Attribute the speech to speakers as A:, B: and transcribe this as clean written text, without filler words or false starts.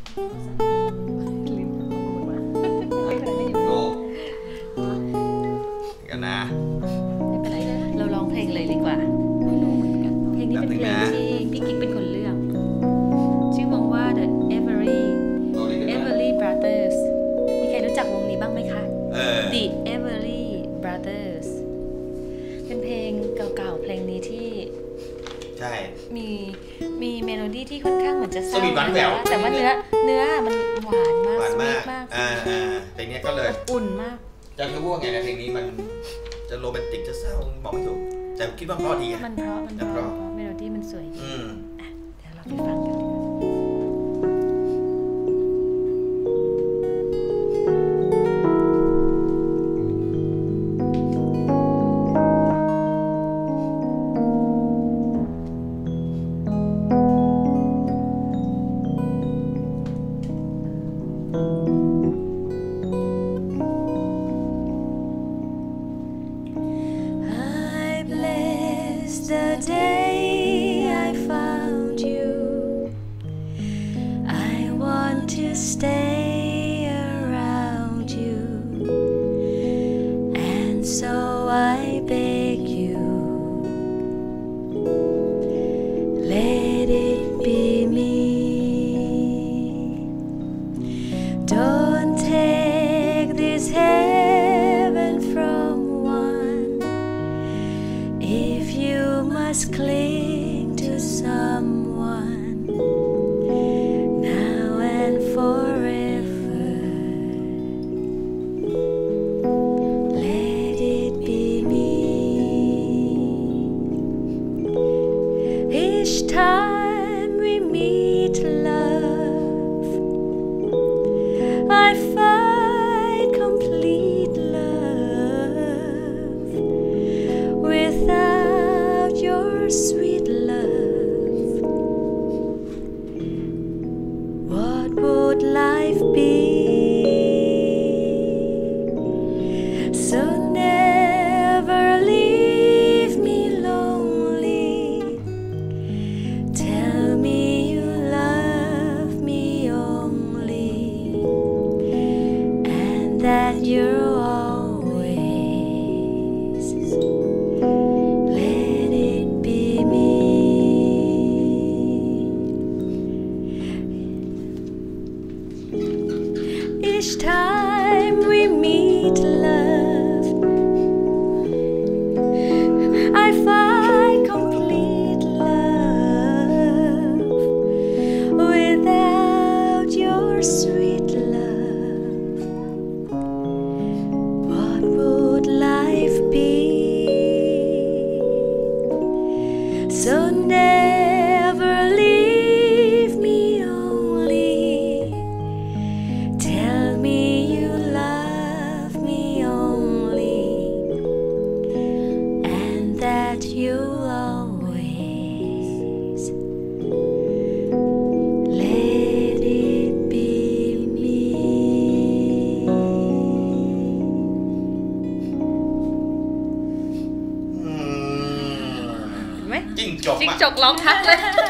A: โลกันนะ
B: ไม่เป็นไรเราร้องเพลงเลยดีกว่าเพลงนี้เป็นเพลงที่พี่กิ๊กเป็นคนเลือกชื่อวงว่า The Everly Brothers มีใครรู้จักวงนี้บ้างไหมคะ The Everly Brothers เป็นเพลงเก่าๆเพลงนี้ที่
A: ใช่
B: มีเมโลดี้ที่ค่อนข้างเหมือนจะเศร้าแต่ว่าเนื้อมันหวานมาก
A: เพลงนี้ก็เลย
B: อุ่นมาก
A: จะเรียกว่าไงนะเพลงนี้มันจะโรแมนติกจะเศร้าบอกไม่ถูกแต่คิดว่าเพราะดีอ่ะ
B: มันเพราะเมโลดี้มันสวยดีเดี๋ยวเราไปฟังกันThe day I found you, I want to stay around you, and so I beg you, let it be me. Don't take this heaven from one if you must cling to someone now and forever. Let it be me. Each time we meet, love, I find complete love without your sweet love. What would life be? So never leave me lonely. Tell me you love me only, and that you're each time we meet, love, I find complete love without your sweet love. What would life be? So never leave me only. Tell me you love me only, and that you'll always let it be me. เห็นไหมจิ้งจกร้องทักเลย